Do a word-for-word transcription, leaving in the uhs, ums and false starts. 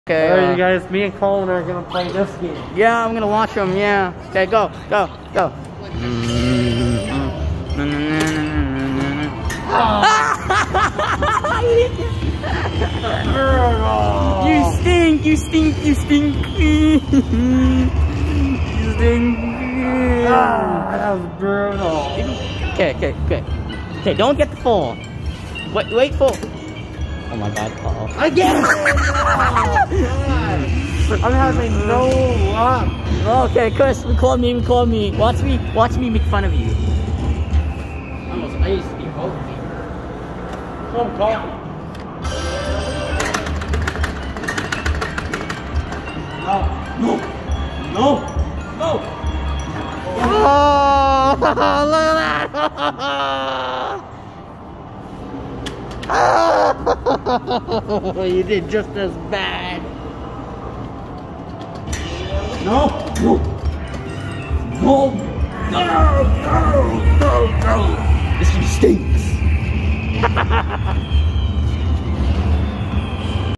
Okay. Alright, Uh, you guys, me and Colin are gonna play this game. yeah, I'm gonna watch them. Yeah. Okay, go, go, go. You stink! You stink! You stink! You stink! Ah, that was brutal. Okay, okay, okay. Okay, don't get the fall. Wait, wait for. Oh my god! Uh oh. Again! I'm having no luck. Okay, Chris, record me, record me. Watch me, watch me make fun of you. Almost, I used to be both of you. Come, Colin. No, no, no, no. Oh, look at that! You did just as bad. No, no, no, no, no, no, no.